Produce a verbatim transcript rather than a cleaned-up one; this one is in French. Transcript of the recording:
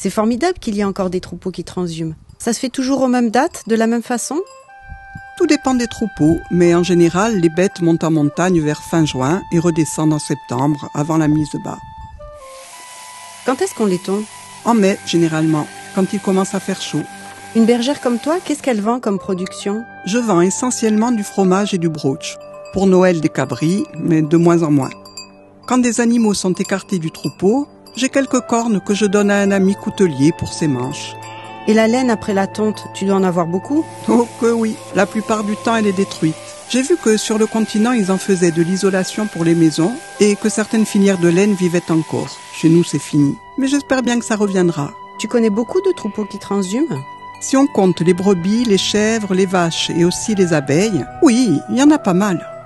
C'est formidable qu'il y ait encore des troupeaux qui transhument. Ça se fait toujours aux mêmes dates, de la même façon? Tout dépend des troupeaux, mais en général, les bêtes montent en montagne vers fin juin et redescendent en septembre, avant la mise bas. Quand est-ce qu'on les tond? En mai, généralement, quand il commence à faire chaud. Une bergère comme toi, qu'est-ce qu'elle vend comme production? Je vends essentiellement du fromage et du brooch. Pour Noël, des cabris, mais de moins en moins. Quand des animaux sont écartés du troupeau, j'ai quelques cornes que je donne à un ami coutelier pour ses manches. Et la laine après la tonte, tu dois en avoir beaucoup? Oh que oui, la plupart du temps elle est détruite. J'ai vu que sur le continent ils en faisaient de l'isolation pour les maisons et que certaines filières de laine vivaient encore. Chez nous c'est fini, mais j'espère bien que ça reviendra. Tu connais beaucoup de troupeaux qui transhument? Si on compte les brebis, les chèvres, les vaches et aussi les abeilles, oui, il y en a pas mal.